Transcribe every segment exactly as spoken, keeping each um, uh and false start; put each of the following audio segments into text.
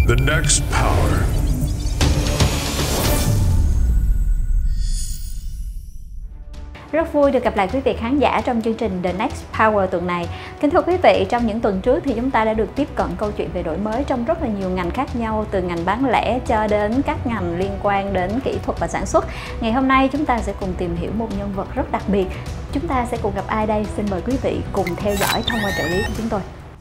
The next power. Rất vui được gặp lại quý vị khán giả trong chương trình The Next Power tuần này. Kính thưa quý vị, trong những tuần trước thì chúng ta đã được tiếp cận câu chuyện về đổi mới trong rất là nhiều ngành khác nhau, từ ngành bán lẻ cho đến các ngành liên quan đến kỹ thuật và sản xuất. Ngày hôm nay chúng ta sẽ cùng tìm hiểu một nhân vật rất đặc biệt. Chúng ta sẽ cùng gặp ai đây? Xin mời quý vị cùng theo dõi thông qua trợ lý của chúng tôi.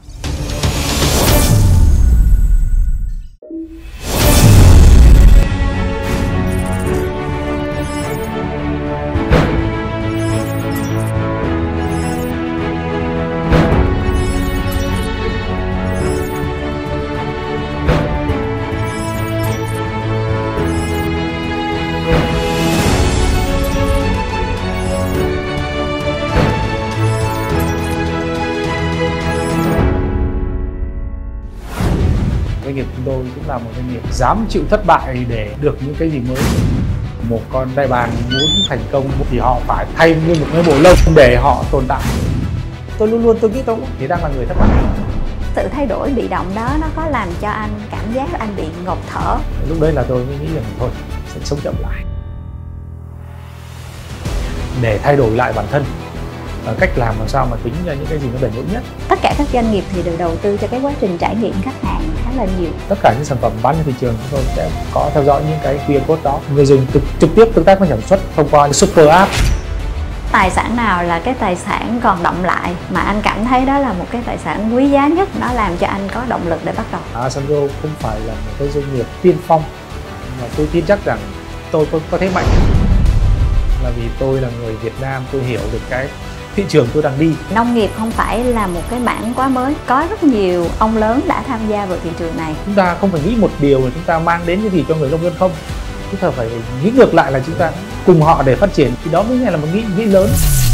Doanh nghiệp chúng tôi cũng là một doanh nghiệp dám chịu thất bại để được những cái gì mới. Một con đại bàng muốn thành công thì họ phải thay nguyên một cái bộ lông để họ tồn tại. Tôi luôn luôn tôi nghĩ tôi thì đang là người thất bại. Sự thay đổi bị động đó nó có làm cho anh cảm giác anh bị ngộp thở. Lúc đấy là tôi mới nghĩ rằng thôi sẽ sống chậm lại để thay đổi lại bản thân, cách làm làm sao mà tính ra những cái gì nó bền vững nhất. Tất cả các doanh nghiệp thì đều đầu tư cho cái quá trình trải nghiệm khách hàng khá là nhiều. Tất cả những sản phẩm bán trên thị trường chúng tôi sẽ có theo dõi những cái quy rờ code đó. Người dùng trực, trực tiếp tương tác với sản xuất thông qua super app. Tài sản nào là cái tài sản còn đọng lại mà anh cảm thấy đó là một cái tài sản quý giá nhất, nó làm cho anh có động lực để bắt đầu? Asanzo không phải là một cái doanh nghiệp tiên phong, mà tôi tin chắc rằng tôi có, có thế mạnh là vì tôi là người Việt Nam, tôi hiểu được cái thị trường tôi đang đi. Nông nghiệp không phải là một cái mảng quá mới, có rất nhiều ông lớn đã tham gia vào thị trường này. Chúng ta không phải nghĩ một điều là chúng ta mang đến cái gì cho người nông dân không, chúng ta phải nghĩ ngược lại là chúng ta cùng họ để phát triển, thì đó mới là một nghĩ nghĩ lớn.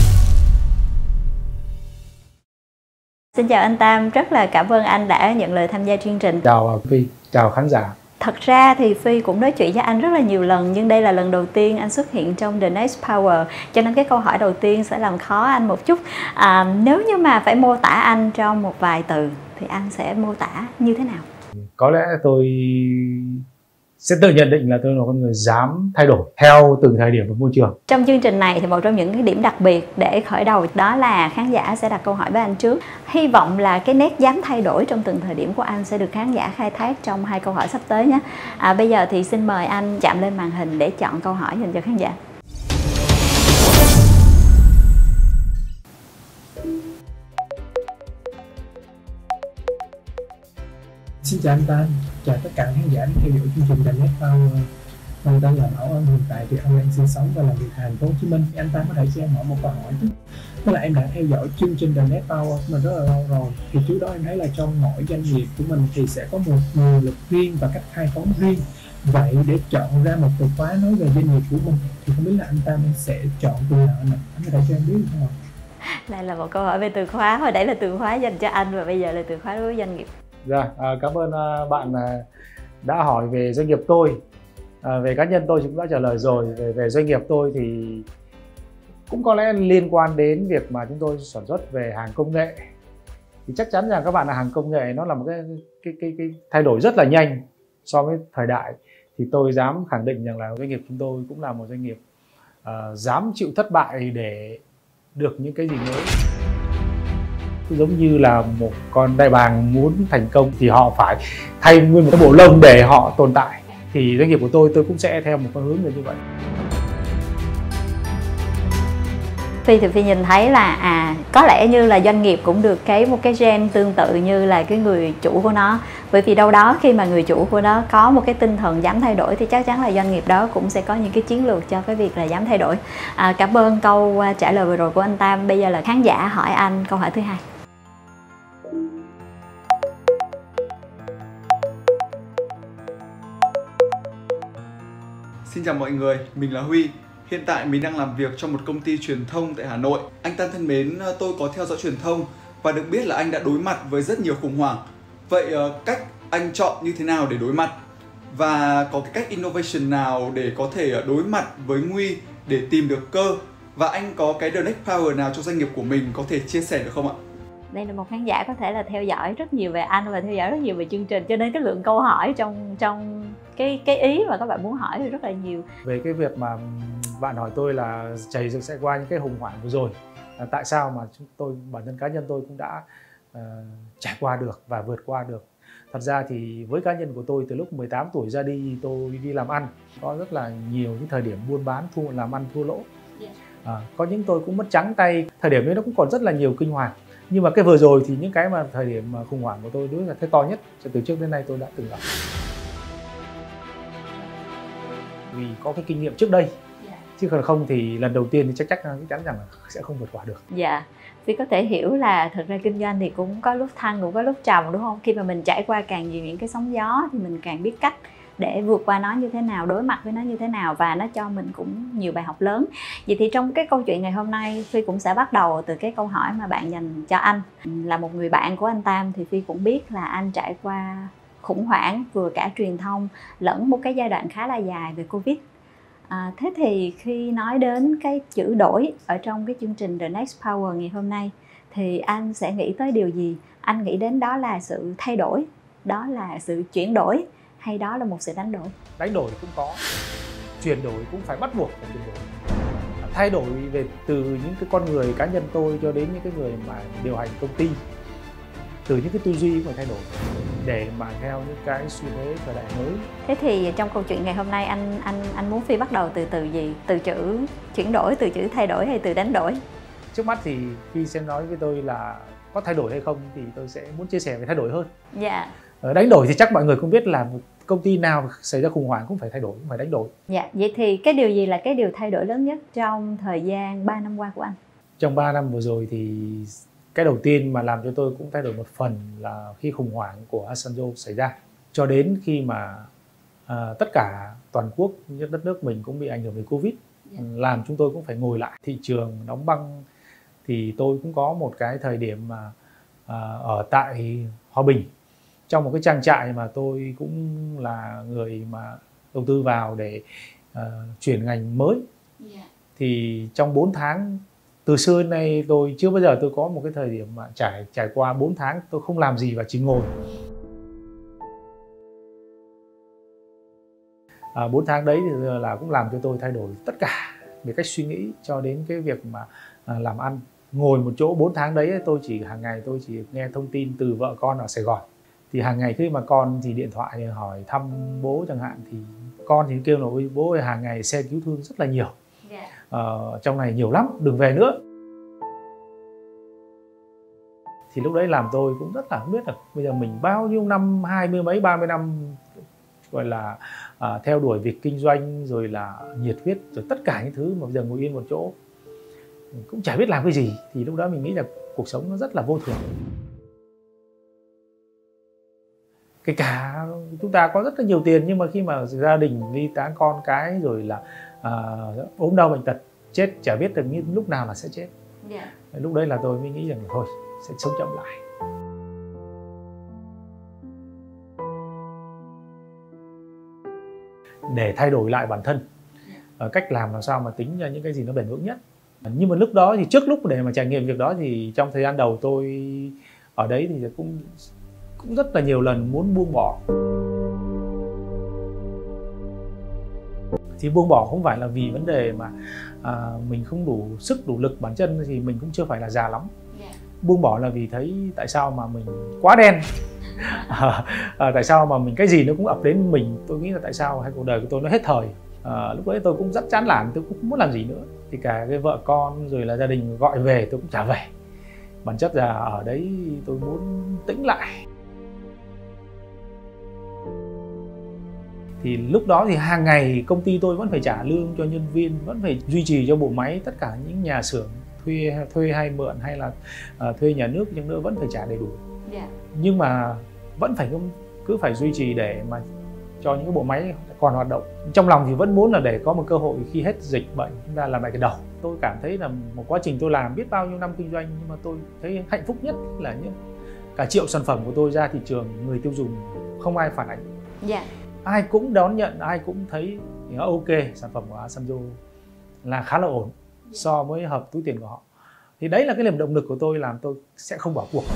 Xin chào anh Tam, rất là cảm ơn anh đã nhận lời tham gia chương trình. Chào Phi, chào khán giả. Thật ra thì Phi cũng nói chuyện với anh rất là nhiều lần, nhưng đây là lần đầu tiên anh xuất hiện trong The Next Power, cho nên cái câu hỏi đầu tiên sẽ làm khó anh một chút. À, nếu như mà phải mô tả anh trong một vài từ thì anh sẽ mô tả như thế nào? Có lẽ tôi sẽ tự nhận định là tôi là con người dám thay đổi theo từng thời điểm và môi trường. Trong chương trình này thì một trong những cái điểm đặc biệt để khởi đầu đó là khán giả sẽ đặt câu hỏi với anh trước. Hy vọng là cái nét dám thay đổi trong từng thời điểm của anh sẽ được khán giả khai thác trong hai câu hỏi sắp tới nhé. À, bây giờ thì xin mời anh chạm lên màn hình để chọn câu hỏi dành cho khán giả. Xin chào anh Tam, chào tất cả khán giả đang theo dõi chương trình The Next Power. Mình tên là Bảo Ân, hiện tại thì anh đang sinh sống và làm việc tại thành phố Hồ Chí Minh. Anh Tam có thể cho em hỏi một câu hỏi chứ? Tức là em đã theo dõi chương trình The Next Power của mình rất là lâu rồi. Thì trước đó em thấy là trong mỗi doanh nghiệp của mình thì sẽ có một nguồn lực riêng và cách khai phóng riêng. Vậy để chọn ra một từ khóa nói về doanh nghiệp của mình thì không biết là anh Tam sẽ chọn từ nào anh ạ? Anh có thể cho em biết không ạ? Đây là một câu hỏi về từ khóa, hồi nãy là từ khóa dành cho anh và bây giờ là từ khóa đối với doanh nghiệp. Dạ, à, cảm ơn à, bạn à, đã hỏi về doanh nghiệp tôi. À, về cá nhân tôi cũng đã trả lời rồi. Về, về doanh nghiệp tôi thì cũng có lẽ liên quan đến việc mà chúng tôi sản xuất về hàng công nghệ. Thì chắc chắn rằng các bạn là hàng công nghệ nó là một cái, cái, cái, cái thay đổi rất là nhanh so với thời đại. Thì tôi dám khẳng định rằng là doanh nghiệp chúng tôi cũng là một doanh nghiệp à, dám chịu thất bại để được những cái gì mới. Giống như là một con đại bàng muốn thành công thì họ phải thay nguyên một cái bộ lông để họ tồn tại. Thì doanh nghiệp của tôi, tôi cũng sẽ theo một con hướng như vậy. Phi thì Phi nhìn thấy là à có lẽ như là doanh nghiệp cũng được cái một cái gen tương tự như là cái người chủ của nó. Bởi vì đâu đó khi mà người chủ của nó có một cái tinh thần dám thay đổi thì chắc chắn là doanh nghiệp đó cũng sẽ có những cái chiến lược cho cái việc là dám thay đổi. À, cảm ơn câu trả lời vừa rồi của anh Tam. Bây giờ là khán giả hỏi anh câu hỏi thứ hai. Xin chào mọi người, mình là Huy. Hiện tại mình đang làm việc trong một công ty truyền thông tại Hà Nội. Anh Tam thân mến, tôi có theo dõi truyền thông và được biết là anh đã đối mặt với rất nhiều khủng hoảng. Vậy cách anh chọn như thế nào để đối mặt? Và có cái cách innovation nào để có thể đối mặt với nguy để tìm được cơ? Và anh có cái The Next Power nào cho doanh nghiệp của mình có thể chia sẻ được không ạ? Đây là một khán giả có thể là theo dõi rất nhiều về anh và theo dõi rất nhiều về chương trình, cho nên cái lượng câu hỏi trong trong cái cái ý mà các bạn muốn hỏi thì rất là nhiều. Về cái việc mà bạn hỏi tôi là chảy sẽ qua những cái khủng hoảng vừa rồi, là tại sao mà chúng tôi, bản thân cá nhân tôi cũng đã uh, trải qua được và vượt qua được. Thật ra thì với cá nhân của tôi, từ lúc mười tám tuổi ra đi, tôi đi làm ăn, có rất là nhiều những thời điểm buôn bán thua, làm ăn thua lỗ. À, có những tôi cũng mất trắng tay, thời điểm ấy nó cũng còn rất là nhiều kinh hoàng. Nhưng mà cái vừa rồi thì những cái mà thời điểm mà khủng hoảng của tôi đối là cái to nhất từ trước đến nay tôi đã từng gặp. Vì có cái kinh nghiệm trước đây, chứ còn không thì lần đầu tiên thì chắc chắc chắc chắn rằng là sẽ không vượt qua được. Dạ, thì có thể hiểu là thực ra kinh doanh thì cũng có lúc thăng cũng có lúc trầm, đúng không? Khi mà mình trải qua càng nhiều những cái sóng gió thì mình càng biết cách để vượt qua nó như thế nào, đối mặt với nó như thế nào, và nó cho mình cũng nhiều bài học lớn. Vậy thì trong cái câu chuyện ngày hôm nay, Phi cũng sẽ bắt đầu từ cái câu hỏi mà bạn dành cho anh. Là một người bạn của anh Tam thì Phi cũng biết là anh trải qua khủng hoảng vừa cả truyền thông lẫn một cái giai đoạn khá là dài về Covid. À, thế thì khi nói đến cái chữ đổi ở trong cái chương trình The Next Power ngày hôm nay thì anh sẽ nghĩ tới điều gì? Anh nghĩ đến đó là sự thay đổi, đó là sự chuyển đổi, hay đó là một sự đánh đổi? Đánh đổi cũng có, chuyển đổi cũng phải bắt buộc phải chuyển đổi. Thay đổi về từ những cái con người cá nhân tôi cho đến những cái người mà điều hành công ty, từ những cái tư duy cũng phải thay đổi để mà theo những cái xu thế thời đại mới. Thế thì trong câu chuyện ngày hôm nay anh anh anh muốn Phi bắt đầu từ từ gì? Từ chữ chuyển đổi, từ chữ thay đổi hay từ đánh đổi? Trước mắt thì Phi sẽ nói với tôi là có thay đổi hay không thì tôi sẽ muốn chia sẻ về thay đổi hơn. Dạ. Ở đánh đổi thì chắc mọi người cũng biết là một công ty nào xảy ra khủng hoảng cũng phải thay đổi, cũng phải đánh đổi. Dạ, vậy thì cái điều gì là cái điều thay đổi lớn nhất trong thời gian ba năm qua của anh? Trong ba năm vừa rồi thì cái đầu tiên mà làm cho tôi cũng thay đổi một phần là khi khủng hoảng của Asanzo xảy ra, cho đến khi mà à, tất cả toàn quốc, nhất đất nước mình cũng bị ảnh hưởng bởi Covid, yeah. làm chúng tôi cũng phải ngồi lại, thị trường đóng băng. Thì tôi cũng có một cái thời điểm mà à, ở tại Hòa Bình, trong một cái trang trại mà tôi cũng là người mà đầu tư vào để uh, chuyển ngành mới. Yeah. Thì trong bốn tháng, từ xưa đến nay tôi chưa bao giờ tôi có một cái thời điểm mà trải trải qua bốn tháng tôi không làm gì và chỉ ngồi. À, bốn tháng đấy thì là cũng làm cho tôi thay đổi tất cả về cách suy nghĩ cho đến cái việc mà à, làm ăn. Ngồi một chỗ bốn tháng đấy tôi chỉ hàng ngày tôi chỉ nghe thông tin từ vợ con ở Sài Gòn. Thì hàng ngày khi mà con thì điện thoại thì hỏi thăm bố chẳng hạn, thì con thì kêu là ôi bố ơi, hàng ngày xe cứu thương rất là nhiều. Yeah. Ờ, trong này nhiều lắm, đừng về nữa. Thì lúc đấy làm tôi cũng rất là không biết là bây giờ mình bao nhiêu năm, hai mươi mấy, ba mươi năm gọi là à, theo đuổi việc kinh doanh, rồi là nhiệt huyết, rồi tất cả những thứ mà bây giờ ngồi yên một chỗ cũng chả biết làm cái gì. Thì lúc đó mình nghĩ là cuộc sống nó rất là vô thường. Kể cả chúng ta có rất là nhiều tiền, nhưng mà khi mà gia đình ly tán, con cái, rồi là à, ốm đau bệnh tật, chết chả biết được như lúc nào là sẽ chết. Yeah. Lúc đấy là tôi mới nghĩ rằng là thôi sẽ sống chậm lại. Để thay đổi lại bản thân, yeah. cách làm làm sao mà tính ra những cái gì nó bền vững nhất. Nhưng mà lúc đó thì trước lúc để mà trải nghiệm việc đó thì trong thời gian đầu tôi ở đấy thì cũng cũng rất là nhiều lần muốn buông bỏ. Thì buông bỏ không phải là vì vấn đề mà à, mình không đủ sức đủ lực, bản chân thì mình cũng chưa phải là già lắm. Yeah. Buông bỏ là vì thấy tại sao mà mình quá đen. à, à, tại sao mà mình cái gì nó cũng ập đến mình. Tôi nghĩ là tại sao hai cuộc đời của tôi nó hết thời. à, Lúc đấy tôi cũng rất chán nản, tôi cũng không muốn làm gì nữa. Thì cả cái vợ con rồi là gia đình gọi về tôi cũng chả về. Bản chất là ở đấy tôi muốn tĩnh lại. Thì lúc đó thì hàng ngày công ty tôi vẫn phải trả lương cho nhân viên, vẫn phải duy trì cho bộ máy, tất cả những nhà xưởng thuê thuê hay mượn hay là uh, thuê nhà nước nhưng nữa vẫn phải trả đầy đủ. Yeah. Nhưng mà vẫn phải cứ phải duy trì để mà cho những cái bộ máy còn hoạt động. Trong lòng thì vẫn muốn là để có một cơ hội khi hết dịch bệnh chúng ta làm lại cái đầu. Tôi cảm thấy là một quá trình tôi làm biết bao nhiêu năm kinh doanh, nhưng mà tôi thấy hạnh phúc nhất là những cả triệu sản phẩm của tôi ra thị trường, người tiêu dùng không ai phản ánh. Yeah. Ai cũng đón nhận, ai cũng thấy thì ok, sản phẩm của Asanzo là khá là ổn so với hợp túi tiền của họ. Thì đấy là cái niềm động lực của tôi, làm tôi sẽ không bỏ cuộc.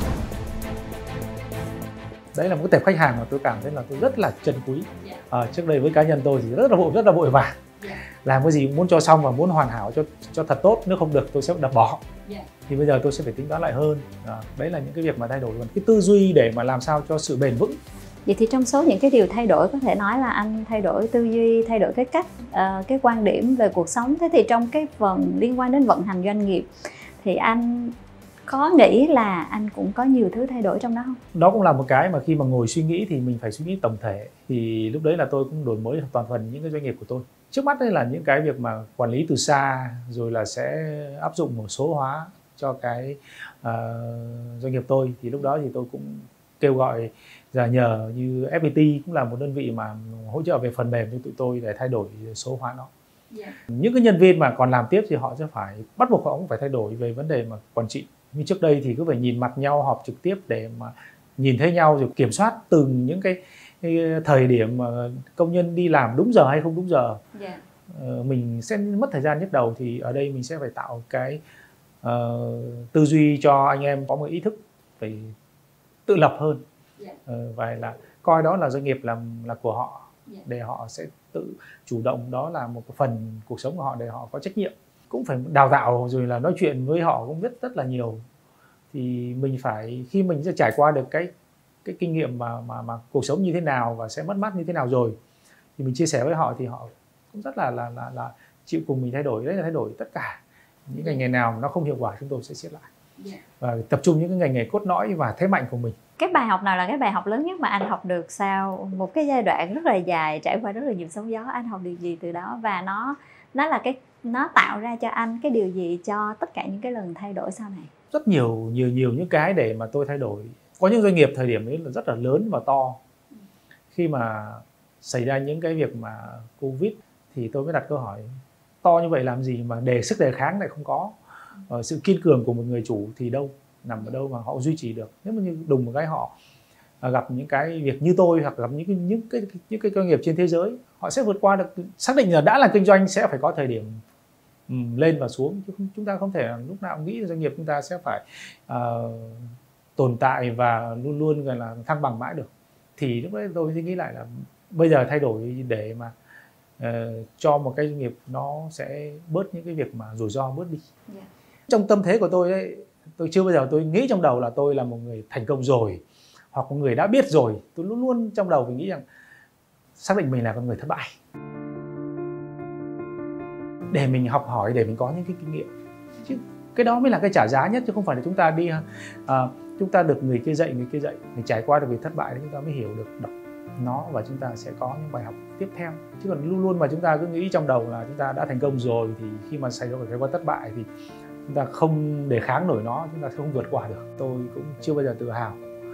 Đấy là một cái tệp khách hàng mà tôi cảm thấy là tôi rất là trân quý. À, trước đây với cá nhân tôi thì rất là vội rất là vội vàng, làm cái gì cũng muốn cho xong và muốn hoàn hảo cho cho thật tốt, nếu không được tôi sẽ đập bỏ. Thì bây giờ tôi sẽ phải tính toán lại hơn. À, đấy là những cái việc mà thay đổi cái tư duy để mà làm sao cho sự bền vững. Vậy thì trong số những cái điều thay đổi, có thể nói là anh thay đổi tư duy, thay đổi cái cách, uh, cái quan điểm về cuộc sống. Thế thì trong cái phần liên quan đến vận hành doanh nghiệp thì anh có nghĩ là anh cũng có nhiều thứ thay đổi trong đó không? Đó cũng là một cái mà khi mà ngồi suy nghĩ thì mình phải suy nghĩ tổng thể. Thì lúc đấy là tôi cũng đổi mới toàn phần những cái doanh nghiệp của tôi. Trước mắt đây là những cái việc mà quản lý từ xa, rồi là sẽ áp dụng một số hóa cho cái uh, doanh nghiệp tôi. Thì lúc đó thì tôi cũng kêu gọi và nhờ như ép pê tê cũng là một đơn vị mà hỗ trợ về phần mềm cho tụi tôi để thay đổi số hóa nó. Yeah. Những cái nhân viên mà còn làm tiếp thì họ sẽ phải bắt buộc họ cũng phải thay đổi về vấn đề mà quản trị. Như trước đây thì cứ phải nhìn mặt nhau, họp trực tiếp để mà nhìn thấy nhau, rồi kiểm soát từng những cái, cái thời điểm mà công nhân đi làm đúng giờ hay không đúng giờ. Yeah. ờ, mình sẽ mất thời gian nhất đầu. Thì ở đây mình sẽ phải tạo cái uh, tư duy cho anh em có một ý thức phải tự lập hơn. Yeah. ờ, và là coi đó là doanh nghiệp là, là của họ. Yeah. Để họ sẽ tự chủ động, đó là một phần cuộc sống của họ để họ có trách nhiệm. Cũng phải đào tạo rồi là nói chuyện với họ cũng rất rất là nhiều. Thì mình phải, khi mình sẽ trải qua được cái cái kinh nghiệm mà mà mà cuộc sống như thế nào và sẽ mất mát như thế nào rồi, thì mình chia sẻ với họ thì họ cũng rất là là là, là chịu cùng mình thay đổi. Đấy là thay đổi tất cả những ngành nghề nào nó không hiệu quả chúng tôi sẽ siết lại. Yeah. Và tập trung những cái ngành nghề cốt lõi và thế mạnh của mình. Cái bài học nào là cái bài học lớn nhất mà anh học được sau một cái giai đoạn rất là dài, trải qua rất là nhiều sóng gió? Anh học được gì từ đó, và nó nó là cái nó tạo ra cho anh cái điều gì cho tất cả những cái lần thay đổi sau này? Rất nhiều nhiều nhiều những cái để mà tôi thay đổi. Có những doanh nghiệp thời điểm ấy là rất là lớn và to. Khi mà xảy ra những cái việc mà Covid thì tôi mới đặt câu hỏi, to như vậy làm gì mà đề sức đề kháng lại không có? Ờ, sự kiên cường của một người chủ thì đâu, nằm ở đâu mà họ duy trì được? Nếu mà như đùng một cái họ gặp những cái việc như tôi, hoặc gặp những cái những cái những cái doanh nghiệp trên thế giới, họ sẽ vượt qua được. Xác định là đã là kinh doanh sẽ phải có thời điểm um, lên và xuống, chứ không, chúng ta không thể lúc nào nghĩ doanh nghiệp chúng ta sẽ phải uh, tồn tại và luôn luôn gọi là thăng bằng mãi được. Thì lúc đấy tôi suy nghĩ lại là bây giờ thay đổi để mà uh, cho một cái doanh nghiệp nó sẽ bớt những cái việc mà rủi ro bớt đi. Yeah. Trong tâm thế của tôi ấy, tôi chưa bao giờ tôi nghĩ trong đầu là tôi là một người thành công rồi, hoặc một người đã biết rồi. Tôi luôn luôn trong đầu mình nghĩ rằng xác định mình là con người thất bại, để mình học hỏi, để mình có những cái kinh nghiệm. Chứ cái đó mới là cái trả giá nhất, chứ không phải là chúng ta đi uh, chúng ta được người kia dạy, người kia dạy, mình trải qua được việc thất bại thì chúng ta mới hiểu được đọc nó, và chúng ta sẽ có những bài học tiếp theo. Chứ còn luôn luôn mà chúng ta cứ nghĩ trong đầu là chúng ta đã thành công rồi, thì khi mà xảy ra trải qua thất bại thì chúng ta không đề kháng nổi nó, chúng ta không vượt qua được. Tôi cũng chưa bao giờ tự hào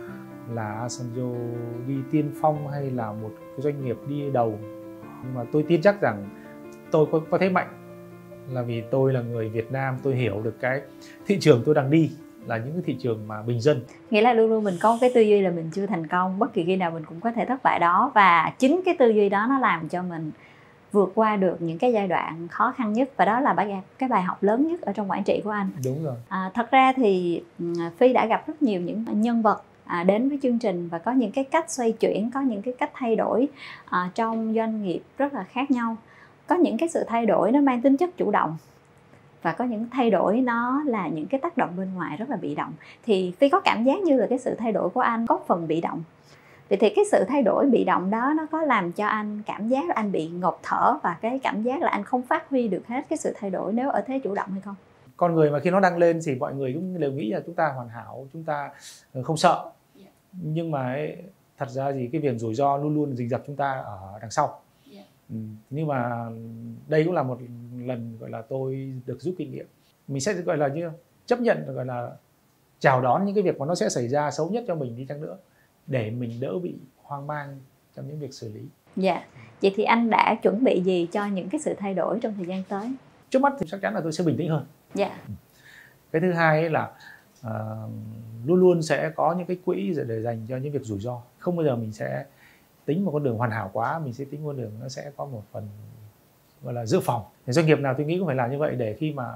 là Asanjo đi tiên phong hay là một cái doanh nghiệp đi đầu, nhưng mà tôi tin chắc rằng tôi có, có thế mạnh là vì tôi là người Việt Nam, tôi hiểu được cái thị trường tôi đang đi là những cái thị trường mà bình dân. Nghĩa là luôn luôn mình có cái tư duy là mình chưa thành công, bất kỳ khi nào mình cũng có thể thất bại đó, và chính cái tư duy đó nó làm cho mình vượt qua được những cái giai đoạn khó khăn nhất, và đó là cái bài học lớn nhất ở trong quản trị của anh. Đúng rồi. À, thật ra thì Phi đã gặp rất nhiều những nhân vật à, đến với chương trình và có những cái cách xoay chuyển, có những cái cách thay đổi à, trong doanh nghiệp rất là khác nhau. Có những cái sự thay đổi nó mang tính chất chủ động, và có những thay đổi nó là những cái tác động bên ngoài rất là bị động. Thì Phi có cảm giác như là cái sự thay đổi của anh có phần bị động. Vậy thì cái sự thay đổi bị động đó nó có làm cho anh cảm giác là anh bị ngộp thở, và cái cảm giác là anh không phát huy được hết cái sự thay đổi nếu ở thế chủ động hay không? Con người mà khi nó đăng lên thì mọi người cũng đều nghĩ là chúng ta hoàn hảo, chúng ta không sợ. Yeah. Nhưng mà ấy, thật ra thì cái việc rủi ro luôn luôn rình rập chúng ta ở đằng sau. Yeah. Ừ, nhưng mà đây cũng là một lần gọi là tôi được rút kinh nghiệm. Mình sẽ gọi là như chấp nhận, gọi là chào đón những cái việc mà nó sẽ xảy ra xấu nhất cho mình đi chăng nữa, để mình đỡ bị hoang mang trong những việc xử lý. Dạ. Yeah. Vậy thì anh đã chuẩn bị gì cho những cái sự thay đổi trong thời gian tới? Trước mắt thì chắc chắn là tôi sẽ bình tĩnh hơn. Dạ. Yeah. Cái thứ hai ấy là uh, luôn luôn sẽ có những cái quỹ để dành cho những việc rủi ro. Không bao giờ mình sẽ tính một con đường hoàn hảo quá, mình sẽ tính con đường nó sẽ có một phần gọi là dự phòng. Thì doanh nghiệp nào tôi nghĩ cũng phải làm như vậy, để khi mà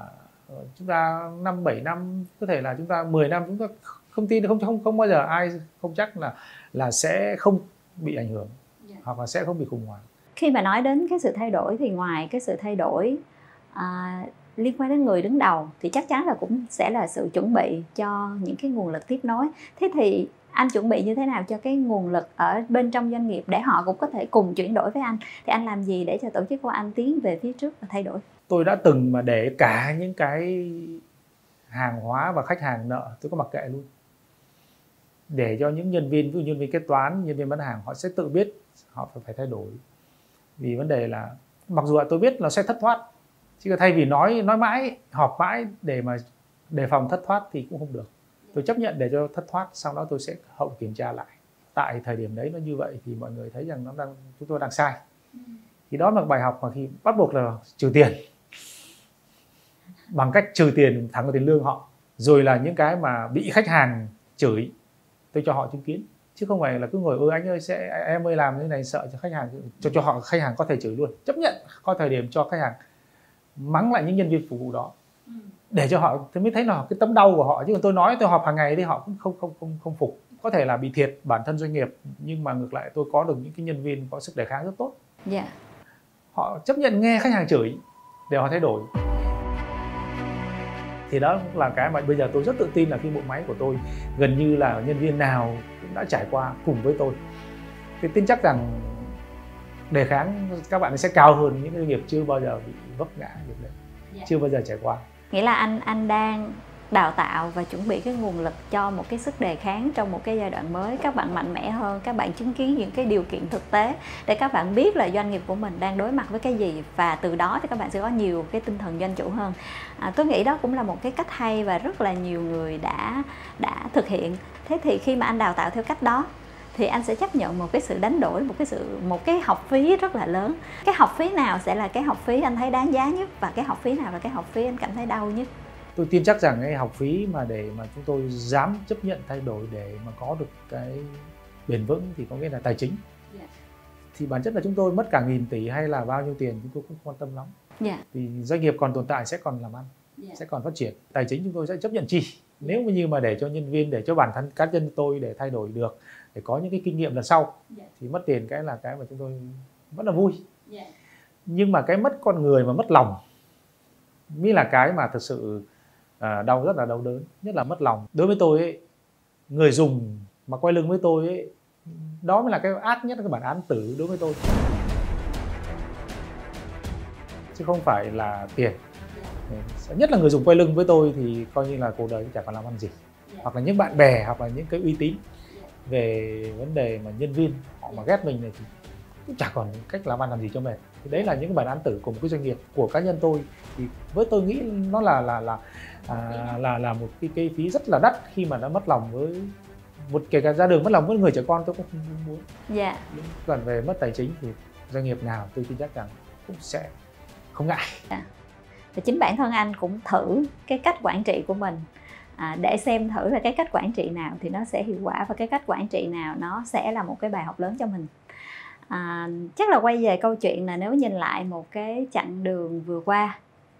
chúng ta năm bảy năm, có thể là chúng ta mười năm, chúng ta không tin, không không không bao giờ ai không chắc là là sẽ không bị ảnh hưởng, yeah. hoặc là sẽ không bị khủng hoảng. Khi mà nói đến cái sự thay đổi thì ngoài cái sự thay đổi à, liên quan đến người đứng đầu thì chắc chắn là cũng sẽ là sự chuẩn bị cho những cái nguồn lực tiếp nối. Thế thì anh chuẩn bị như thế nào cho cái nguồn lực ở bên trong doanh nghiệp để họ cũng có thể cùng chuyển đổi với anh? Thì anh làm gì để cho tổ chức của anh tiến về phía trước và thay đổi? Tôi đã từng mà để cả những cái hàng hóa và khách hàng nợ tôi có mặc kệ luôn, để cho những nhân viên, ví dụ nhân viên kế toán, nhân viên bán hàng họ sẽ tự biết họ phải thay đổi. Vì vấn đề là mặc dù là tôi biết là sẽ thất thoát, chứ thay vì nói nói mãi, họp mãi để mà đề phòng thất thoát thì cũng không được. Tôi chấp nhận để cho thất thoát, sau đó tôi sẽ hậu kiểm tra lại. Tại thời điểm đấy nó như vậy thì mọi người thấy rằng nó đang chúng tôi đang sai. Thì đó là bài học mà khi bắt buộc là trừ tiền, bằng cách trừ tiền thẳng vào tiền lương họ, rồi là những cái mà bị khách hàng chửi tôi cho họ chứng kiến, chứ không phải là cứ ngồi ơi anh ơi sẽ em ơi làm như này sợ cho khách hàng, cho cho họ khách hàng có thể chửi luôn. Chấp nhận có thời điểm cho khách hàng mắng lại những nhân viên phục vụ đó, để cho họ mới thấy là cái tấm đau của họ. Chứ còn tôi nói tôi họp hàng ngày thì họ cũng không không không không phục, có thể là bị thiệt bản thân doanh nghiệp, nhưng mà ngược lại tôi có được những cái nhân viên có sức đề kháng rất tốt. Yeah. Họ chấp nhận nghe khách hàng chửi để họ thay đổi. Thì đó cũng là cái mà bây giờ tôi rất tự tin là khi bộ máy của tôi gần như là nhân viên nào cũng đã trải qua cùng với tôi. Tôi tin chắc rằng đề kháng các bạn sẽ cao hơn những doanh nghiệp chưa bao giờ bị vấp ngã việc đấy, yeah. chưa bao giờ trải qua. Nghĩa là anh anh đang đào tạo và chuẩn bị cái nguồn lực cho một cái sức đề kháng trong một cái giai đoạn mới. Các bạn mạnh mẽ hơn, các bạn chứng kiến những cái điều kiện thực tế để các bạn biết là doanh nghiệp của mình đang đối mặt với cái gì, và từ đó thì các bạn sẽ có nhiều cái tinh thần doanh chủ hơn. À, tôi nghĩ đó cũng là một cái cách hay và rất là nhiều người đã đã thực hiện. Thế thì khi mà anh đào tạo theo cách đó thì anh sẽ chấp nhận một cái sự đánh đổi, một cái sự một cái học phí rất là lớn. Cái học phí nào sẽ là cái học phí anh thấy đáng giá nhất, và cái học phí nào là cái học phí anh cảm thấy đau nhất? Tôi tin chắc rằng cái học phí mà để mà chúng tôi dám chấp nhận thay đổi để mà có được cái bền vững thì có nghĩa là tài chính. Yeah. Thì bản chất là chúng tôi mất cả nghìn tỷ hay là bao nhiêu tiền chúng tôi cũng không quan tâm lắm. Yeah. Thì doanh nghiệp còn tồn tại sẽ còn làm ăn, yeah. sẽ còn phát triển. Tài chính chúng tôi sẽ chấp nhận chi. Yeah. Nếu như mà để cho nhân viên, để cho bản thân cá nhân tôi để thay đổi được, để có những cái kinh nghiệm lần sau, yeah. thì mất tiền cái là cái mà chúng tôi vẫn là vui. Yeah. Nhưng mà cái mất con người mà mất lòng mới là cái mà thực sự À, đau, rất là đau đớn, nhất là mất lòng. Đối với tôi ấy, người dùng mà quay lưng với tôi ấy, đó mới là cái ác nhất, cái bản án tử đối với tôi, chứ không phải là tiền. Nhất là người dùng quay lưng với tôi thì coi như là cuộc đời chả còn làm ăn gì, hoặc là những bạn bè, hoặc là những cái uy tín về vấn đề mà nhân viên họ mà ghét mình này thì cũng chả còn cách làm ăn làm gì cho mình. Thì đấy là những cái bản án tử của một cái doanh nghiệp. Của cá nhân tôi thì với tôi nghĩ nó là là là à, là là một cái, cái phí rất là đắt khi mà đã mất lòng với một, kể cả ra đường mất lòng với người trẻ con tôi cũng không muốn. Dạ. Còn về mất tài chính thì doanh nghiệp nào tôi tin chắc rằng cũng sẽ không ngại. Dạ. Và chính bản thân anh cũng thử cái cách quản trị của mình, à, để xem thử là cái cách quản trị nào thì nó sẽ hiệu quả, và cái cách quản trị nào nó sẽ là một cái bài học lớn cho mình. À, chắc là quay về câu chuyện là nếu nhìn lại một cái chặng đường vừa qua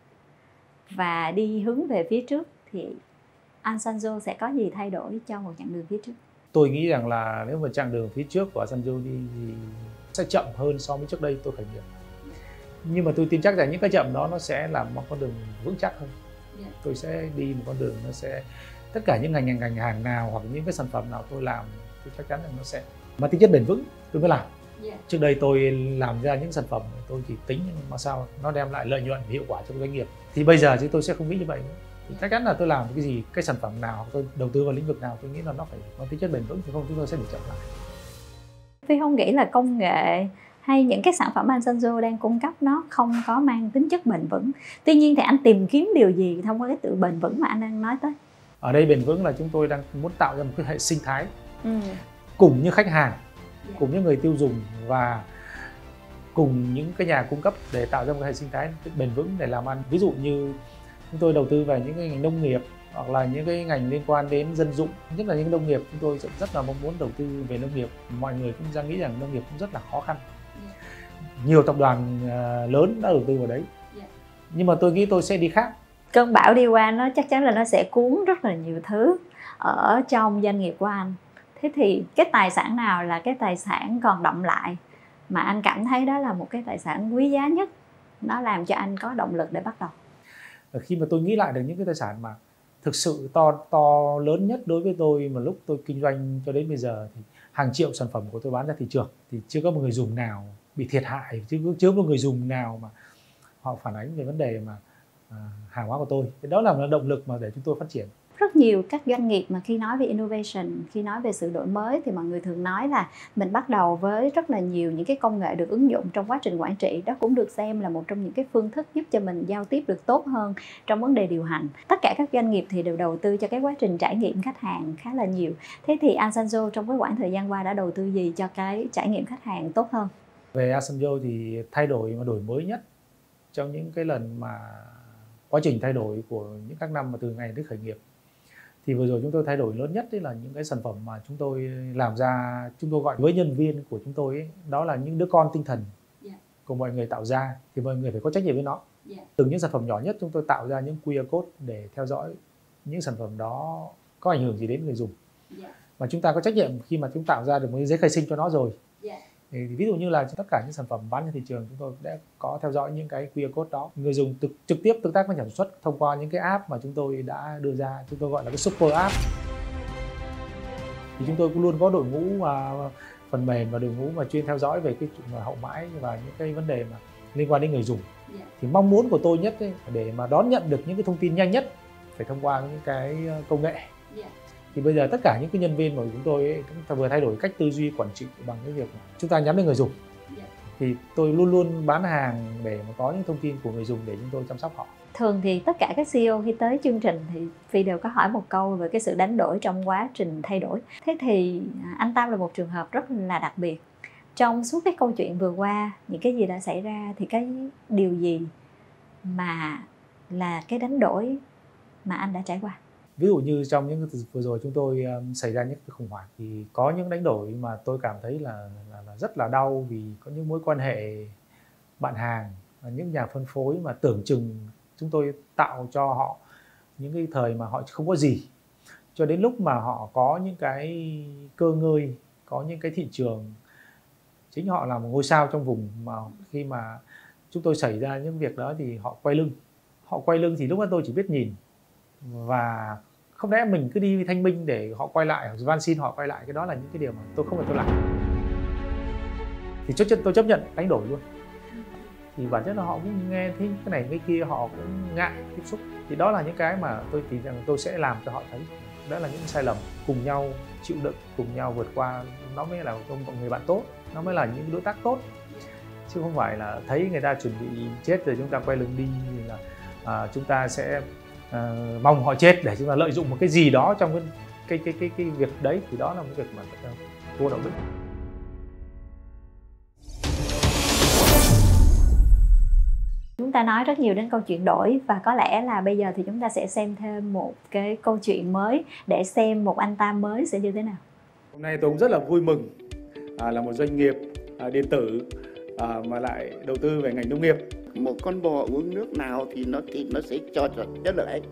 và đi hướng về phía trước thì Asanjo sẽ có gì thay đổi cho một chặng đường phía trước? Tôi nghĩ rằng là nếu mà chặng đường phía trước của Asanjo đi thì sẽ chậm hơn so với trước đây tôi khởi nghiệp. Nhưng mà tôi tin chắc rằng những cái chậm đó nó sẽ là một con đường vững chắc hơn. Yeah. Tôi sẽ đi một con đường nó sẽ, tất cả những ngành ngành hàng nào hoặc những cái sản phẩm nào tôi làm tôi chắc chắn rằng nó sẽ mang tính chất bền vững tôi mới làm. Yeah. Trước đây tôi làm ra những sản phẩm tôi chỉ tính mà sao nó đem lại lợi nhuận hiệu quả cho doanh nghiệp, thì bây giờ thì tôi sẽ không nghĩ như vậy nữa. Thì chắc chắn là tôi làm cái gì, cái sản phẩm nào, tôi đầu tư vào lĩnh vực nào tôi nghĩ là nó phải mang tính chất bền vững, thì không chúng tôi sẽ bị chậm lại. Tôi không nghĩ là công nghệ hay những cái sản phẩm Asanjo đang cung cấp nó không có mang tính chất bền vững. Tuy nhiên thì anh tìm kiếm điều gì thông qua cái từ bền vững mà anh đang nói tới? Ở đây bền vững là chúng tôi đang muốn tạo ra một cái hệ sinh thái, ừ. cùng như khách hàng, yeah. cùng những người tiêu dùng và cùng những cái nhà cung cấp để tạo ra một cái hệ sinh thái bền vững để làm ăn. Ví dụ như chúng tôi đầu tư vào những cái ngành nông nghiệp hoặc là những cái ngành liên quan đến dân dụng, nhất là những nông nghiệp, chúng tôi rất là mong muốn đầu tư về nông nghiệp. Mọi người cũng đang nghĩ rằng nông nghiệp cũng rất là khó khăn. Yeah. Nhiều tập đoàn lớn đã đầu tư vào đấy. Yeah. Nhưng mà tôi nghĩ tôi sẽ đi khác. cơn bão đi qua nó chắc chắn là nó sẽ cuốn rất là nhiều thứ ở trong doanh nghiệp của anh. Thế thì cái tài sản nào là cái tài sản còn đọng lại mà anh cảm thấy đó là một cái tài sản quý giá nhất, nó làm cho anh có động lực để bắt đầu? Khi mà tôi nghĩ lại được những cái tài sản mà thực sự to to lớn nhất đối với tôi mà lúc tôi kinh doanh cho đến bây giờ, thì hàng triệu sản phẩm của tôi bán ra thị trường thì chưa có một người dùng nào bị thiệt hại, chứ chưa có một người dùng nào mà họ phản ánh về vấn đề mà à, hàng hóa của tôi. Thì đó là một động lực mà để chúng tôi phát triển. Rất nhiều các doanh nghiệp mà khi nói về innovation, khi nói về sự đổi mới thì mọi người thường nói là mình bắt đầu với rất là nhiều những cái công nghệ được ứng dụng trong quá trình quản trị. Đó cũng được xem là một trong những cái phương thức giúp cho mình giao tiếp được tốt hơn trong vấn đề điều hành. Tất cả các doanh nghiệp thì đều đầu tư cho cái quá trình trải nghiệm khách hàng khá là nhiều. Thế thì Asanzo trong cái khoảng thời gian qua đã đầu tư gì cho cái trải nghiệm khách hàng tốt hơn? Về Asanzo thì thay đổi và đổi mới nhất trong những cái lần mà quá trình thay đổi của những các năm mà từ ngày đến khởi nghiệp, thì vừa rồi chúng tôi thay đổi lớn nhất đấy là những cái sản phẩm mà chúng tôi làm ra, chúng tôi gọi với nhân viên của chúng tôi ấy, đó là những đứa con tinh thần yeah. của mọi người tạo ra, thì mọi người phải có trách nhiệm với nó. Yeah. Từ những sản phẩm nhỏ nhất chúng tôi tạo ra những quy rờ code để theo dõi những sản phẩm đó có ảnh hưởng gì đến người dùng. Yeah. Mà chúng ta có trách nhiệm khi mà chúng tạo ra được một giấy khai sinh cho nó rồi. Yeah. Thì ví dụ như là tất cả những sản phẩm bán trên thị trường chúng tôi đã có theo dõi những cái quy rờ code đó. Người dùng trực, trực tiếp tương tác với nhà sản xuất thông qua những cái app mà chúng tôi đã đưa ra, chúng tôi gọi là cái super app. Thì chúng tôi cũng luôn có đội ngũ và phần mềm và đội ngũ mà chuyên theo dõi về cái chuyện hậu mãi và những cái vấn đề mà liên quan đến người dùng. Yeah. Thì mong muốn của tôi nhất ấy, để mà đón nhận được những cái thông tin nhanh nhất phải thông qua những cái công nghệ. Yeah. Thì bây giờ tất cả những cái nhân viên của chúng tôi ấy, chúng ta vừa thay đổi cách tư duy quản trị bằng cái việc chúng ta nhắm đến người dùng. Yeah. Thì tôi luôn luôn bán hàng để mà có những thông tin của người dùng để chúng tôi chăm sóc họ. Thường thì tất cả các xê e ô khi tới chương trình thì Phi đều có hỏi một câu về cái sự đánh đổi trong quá trình thay đổi. Thế thì anh Tam là một trường hợp rất là đặc biệt. Trong suốt cái câu chuyện vừa qua, những cái gì đã xảy ra thì cái điều gì mà là cái đánh đổi mà anh đã trải qua? Ví dụ như trong những vừa rồi chúng tôi um, xảy ra những khủng hoảng thì có những đánh đổi mà tôi cảm thấy là, là, là rất là đau, vì có những mối quan hệ bạn hàng, những nhà phân phối mà tưởng chừng chúng tôi tạo cho họ những cái thời mà họ không có gì, cho đến lúc mà họ có những cái cơ ngơi, có những cái thị trường, chính họ là một ngôi sao trong vùng, mà khi mà chúng tôi xảy ra những việc đó thì họ quay lưng. Họ quay lưng thì lúc đó tôi chỉ biết nhìn, và không lẽ mình cứ đi thanh minh để họ quay lại, van xin họ quay lại. Cái đó là những cái điều mà tôi không phải tôi làm. Thì trước chân tôi chấp nhận đánh đổi luôn. Thì bản chất là họ cũng nghe thấy cái này cái kia, họ cũng ngại tiếp xúc. Thì đó là những cái mà tôi tin rằng tôi sẽ làm cho họ thấy. Đó là những sai lầm, cùng nhau chịu đựng, cùng nhau vượt qua, nó mới là một người bạn tốt, nó mới là những đối tác tốt. Chứ không phải là thấy người ta chuẩn bị chết rồi chúng ta quay lưng đi, là à, chúng ta sẽ à, mong họ chết để chúng ta lợi dụng một cái gì đó trong cái cái cái cái, cái việc đấy. Thì đó là một việc mà vô đạo đức. Chúng ta nói rất nhiều đến câu chuyện đổi, và có lẽ là bây giờ thì chúng ta sẽ xem thêm một cái câu chuyện mới để xem một anh Tam mới sẽ như thế nào. Hôm nay tôi cũng rất là vui mừng à, là một doanh nghiệp à, điện tử à, mà lại đầu tư về ngành nông nghiệp. Một con bò uống nước nào thì nó thì nó sẽ cho chất lượng ấy.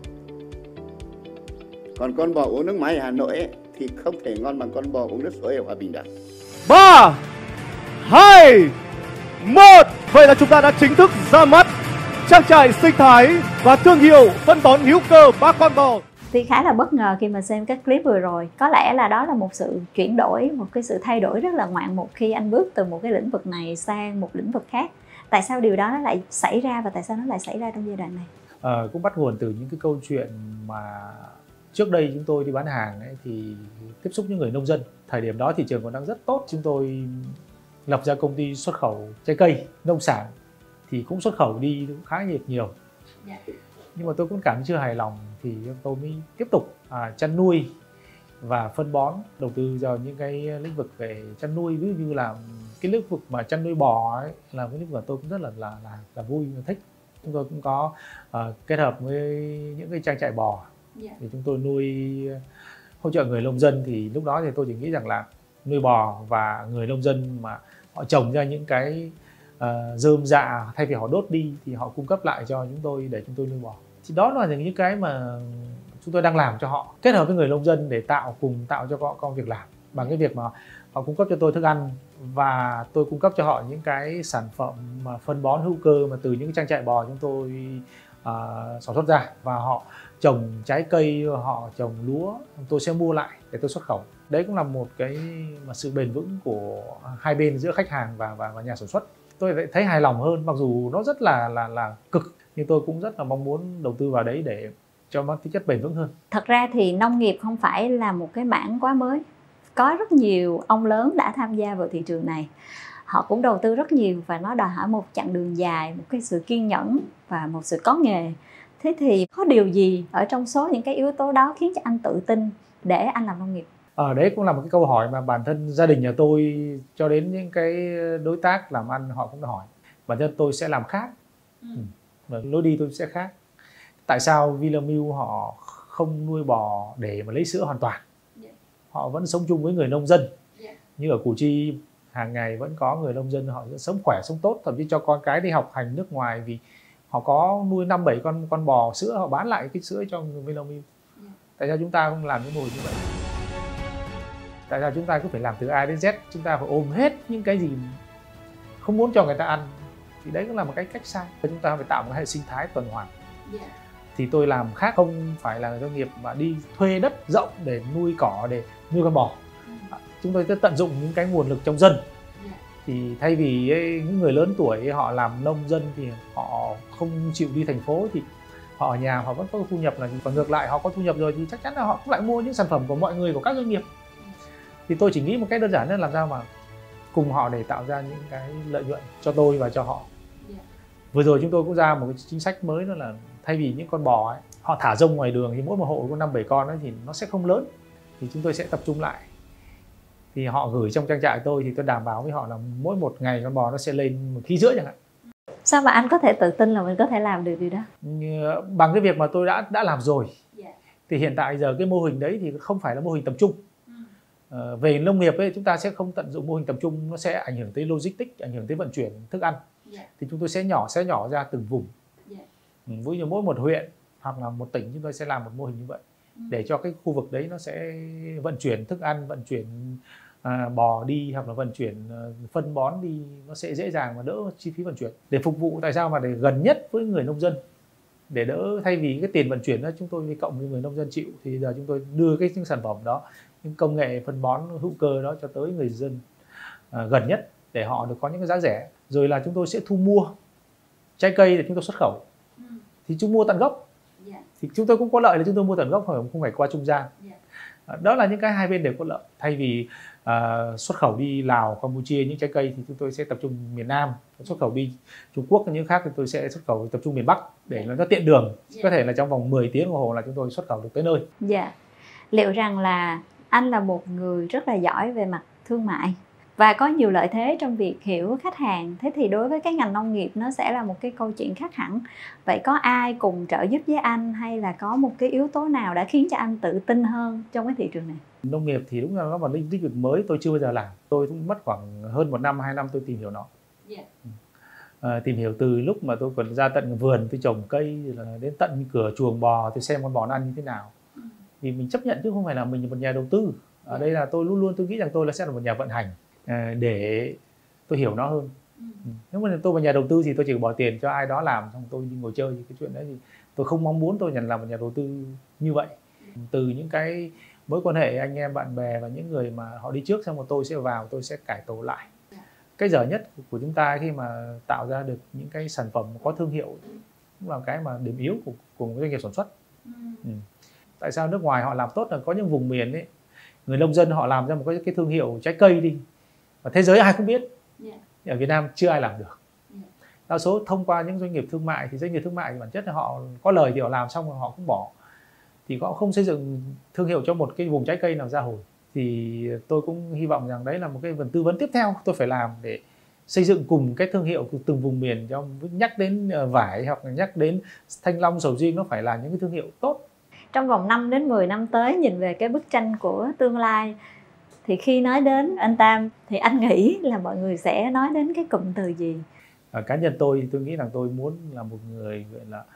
Còn con bò uống nước máy ở Hà Nội ấy, thì không thể ngon bằng con bò uống nước suối ở Hòa Bình được. Ba, hai, một. Vậy là chúng ta đã chính thức ra mắt trang trại sinh thái và thương hiệu phân bón hữu cơ Ba Con Bò. Thì khá là bất ngờ khi mà xem các clip vừa rồi. Có lẽ là đó là một sự chuyển đổi, một cái sự thay đổi rất là ngoạn mục khi anh bước từ một cái lĩnh vực này sang một lĩnh vực khác. Tại sao điều đó nó lại xảy ra, và tại sao nó lại xảy ra trong giai đoạn này? À, cũng bắt nguồn từ những cái câu chuyện mà trước đây chúng tôi đi bán hàng ấy, thì tiếp xúc những người nông dân. Thời điểm đó thị trường còn đang rất tốt, chúng tôi lập ra công ty xuất khẩu trái cây, nông sản, thì cũng xuất khẩu đi cũng khá nhiều nhiều. Yeah. Nhưng mà tôi cũng cảm thấy chưa hài lòng, thì tôi mới tiếp tục à, chăn nuôi và phân bón, đầu tư vào những cái lĩnh vực về chăn nuôi. Ví dụ như là cái lĩnh vực mà chăn nuôi bò ấy, là cái lĩnh vực mà tôi cũng rất là là là, là vui và thích. Chúng tôi cũng có uh, kết hợp với những cái trang trại bò. Yeah. Thì chúng tôi nuôi hỗ trợ người nông dân. Thì lúc đó thì tôi chỉ nghĩ rằng là nuôi bò và người nông dân mà họ trồng ra những cái uh, rơm rạ, thay vì họ đốt đi thì họ cung cấp lại cho chúng tôi để chúng tôi nuôi bò. Thì đó là những cái mà chúng tôi đang làm cho họ, kết hợp với người nông dân để tạo cùng tạo cho họ công việc làm bằng cái việc mà họ cung cấp cho tôi thức ăn và tôi cung cấp cho họ những cái sản phẩm mà phân bón hữu cơ mà từ những trang trại bò chúng tôi uh, sản xuất ra, và họ trồng trái cây, họ trồng lúa, tôi sẽ mua lại để tôi xuất khẩu. Đấy cũng là một cái mà sự bền vững của hai bên giữa khách hàng và và, và nhà sản xuất. Tôi thấy hài lòng hơn, mặc dù nó rất là là là cực, nhưng tôi cũng rất là mong muốn đầu tư vào đấy để cho nó tính chất bền vững hơn. Thật ra thì nông nghiệp không phải là một cái mảng quá mới. Có rất nhiều ông lớn đã tham gia vào thị trường này. Họ cũng đầu tư rất nhiều và nó đòi hỏi một chặng đường dài, một cái sự kiên nhẫn và một sự có nghề. Thế thì có điều gì ở trong số những cái yếu tố đó khiến cho anh tự tin để anh làm nông nghiệp? Ở đấy cũng là một cái câu hỏi mà bản thân gia đình nhà tôi cho đến những cái đối tác làm ăn họ cũng đã hỏi. Bản thân tôi sẽ làm khác, ừ. Và lối đi tôi sẽ khác. Tại sao Vinamilk họ không nuôi bò để mà lấy sữa hoàn toàn? Họ vẫn sống chung với người nông dân. Như ở Củ Chi hàng ngày vẫn có người nông dân họ sống khỏe, sống tốt, thậm chí cho con cái đi học hành nước ngoài vì họ có nuôi năm bảy con con bò sữa, họ bán lại cái sữa cho người Vinamilk. Tại sao chúng ta không làm những mô hình như vậy? Tại sao chúng ta cứ phải làm từ A đến Z, chúng ta phải ôm hết những cái gì không muốn cho người ta ăn? Thì đấy cũng là một cái cách sai. Chúng ta phải tạo một hệ sinh thái tuần hoàn. Yeah. Thì tôi làm khác, không phải là doanh nghiệp mà đi thuê đất rộng để nuôi cỏ, để nuôi con bò. Mm. Chúng tôi sẽ tận dụng những cái nguồn lực trong dân. Yeah. Thì thay vì ấy, những người lớn tuổi họ làm nông dân thì họ không chịu đi thành phố, thì họ ở nhà họ vẫn có thu nhập, là còn ngược lại họ có thu nhập rồi thì chắc chắn là họ cũng lại mua những sản phẩm của mọi người, của các doanh nghiệp. Thì tôi chỉ nghĩ một cách đơn giản là làm sao mà cùng họ để tạo ra những cái lợi nhuận cho tôi và cho họ. Yeah. Vừa rồi chúng tôi cũng ra một cái chính sách mới, đó là thay vì những con bò ấy, họ thả rông ngoài đường thì mỗi một hộ có năm bảy con ấy, thì nó sẽ không lớn. Thì chúng tôi sẽ tập trung lại. Thì họ gửi trong trang trại tôi thì tôi đảm bảo với họ là mỗi một ngày con bò nó sẽ lên một ký rưỡi chẳng hạn. Sao mà anh có thể tự tin là mình có thể làm được điều đó? Bằng cái việc mà tôi đã đã làm rồi. Yeah. Thì hiện tại giờ cái mô hình đấy thì không phải là mô hình tập trung. Uh, về nông nghiệp ấy, chúng ta sẽ không tận dụng mô hình tập trung, nó sẽ ảnh hưởng tới logistics, ảnh hưởng tới vận chuyển thức ăn. Yeah. Thì chúng tôi sẽ nhỏ sẽ nhỏ ra từng vùng. Yeah. Ví dụ mỗi một huyện hoặc là một tỉnh chúng tôi sẽ làm một mô hình như vậy. Mm. Để cho cái khu vực đấy nó sẽ vận chuyển thức ăn, vận chuyển uh, bò đi hoặc là vận chuyển uh, phân bón đi, nó sẽ dễ dàng và đỡ chi phí vận chuyển. Để phục vụ tại sao mà để gần nhất với người nông dân, để đỡ, thay vì cái tiền vận chuyển đó chúng tôi cộng với người nông dân chịu, thì giờ chúng tôi đưa cái những sản phẩm đó, những công nghệ phân bón hữu cơ đó cho tới người dân à, gần nhất để họ được có những cái giá rẻ. Rồi là chúng tôi sẽ thu mua trái cây để chúng tôi xuất khẩu. Ừ. Thì chúng mua tận gốc. Yeah. Thì chúng tôi cũng có lợi là chúng tôi mua tận gốc, không phải qua trung gian. Yeah. À, đó là những cái hai bên đều có lợi. Thay vì à, xuất khẩu đi Lào, Campuchia những trái cây thì chúng tôi sẽ tập trung miền Nam. Xuất khẩu đi Trung Quốc những khác thì tôi sẽ xuất khẩu tập trung miền Bắc để yeah. nó tiện đường. Yeah. Có thể là trong vòng mười tiếng đồng hồ là chúng tôi xuất khẩu được tới nơi. Dạ. Yeah. Liệu rằng là anh là một người rất là giỏi về mặt thương mại và có nhiều lợi thế trong việc hiểu khách hàng. Thế thì đối với cái ngành nông nghiệp nó sẽ là một cái câu chuyện khác hẳn. Vậy có ai cùng trợ giúp với anh, hay là có một cái yếu tố nào đã khiến cho anh tự tin hơn trong cái thị trường này? Nông nghiệp thì đúng là nó là lĩnh vực mới, tôi chưa bao giờ làm. Tôi cũng mất khoảng hơn một năm, hai năm tôi tìm hiểu nó. Yeah. À, tìm hiểu từ lúc mà tôi còn ra tận vườn tôi trồng cây, là đến tận cửa chuồng bò tôi xem con bò nó ăn như thế nào. Thì mình chấp nhận chứ không phải là mình là một nhà đầu tư. Ở đây là tôi luôn luôn tôi nghĩ rằng tôi là sẽ là một nhà vận hành để tôi hiểu nó hơn. Ừ. Nếu mà tôi là nhà đầu tư thì tôi chỉ bỏ tiền cho ai đó làm, xong tôi đi ngồi chơi. Cái chuyện đấy thì tôi không mong muốn tôi nhận làm một nhà đầu tư như vậy. Từ những cái mối quan hệ anh em bạn bè và những người mà họ đi trước, xong rồi tôi sẽ vào, tôi sẽ cải tổ lại. Cái dở nhất của chúng ta khi mà tạo ra được những cái sản phẩm có thương hiệu cũng là cái mà điểm yếu của, của doanh nghiệp sản xuất. Ừ. Tại sao nước ngoài họ làm tốt là có những vùng miền ấy, người nông dân họ làm ra một cái, cái thương hiệu trái cây đi, và thế giới ai cũng biết. Yeah. Ở Việt Nam chưa ai làm được. Yeah. Đa số thông qua những doanh nghiệp thương mại, thì doanh nghiệp thương mại thì bản chất là họ có lời thì họ làm xong rồi họ cũng bỏ, thì họ không xây dựng thương hiệu cho một cái vùng trái cây nào ra hồi. Thì tôi cũng hy vọng rằng đấy là một cái phần tư vấn tiếp theo tôi phải làm để xây dựng cùng cái thương hiệu của từng vùng miền. Cho nhắc đến vải hoặc là nhắc đến thanh long, sầu riêng, nó phải là những cái thương hiệu tốt. Trong vòng năm đến mười năm tới, nhìn về cái bức tranh của tương lai, thì khi nói đến anh Tam thì anh nghĩ là mọi người sẽ nói đến cái cụm từ gì? À, cá nhân tôi tôi nghĩ rằng tôi muốn là một người gọi là